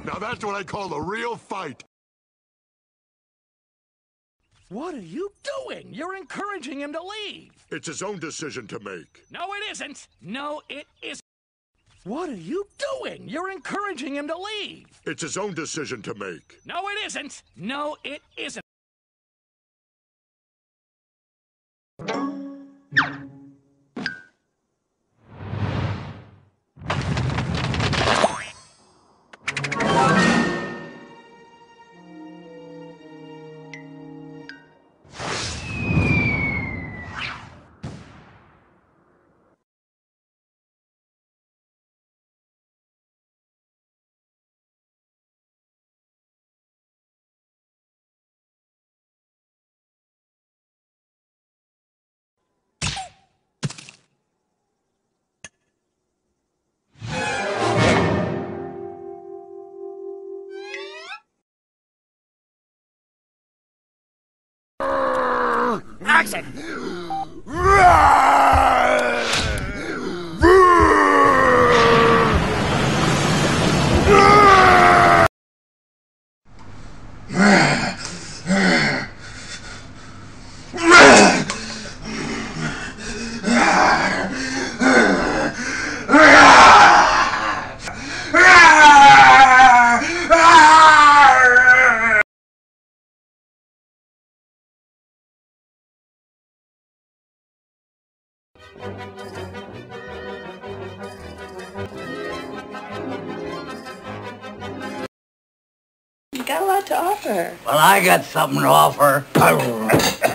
Now that's what I call a real fight. What are you doing? You're encouraging him to leave. It's his own decision to make. No, it isn't. No, it isn't. What are you doing? You're encouraging him to leave. It's his own decision to make. No, it isn't. No, it isn't. Action! You got a lot to offer. Well, I got something to offer.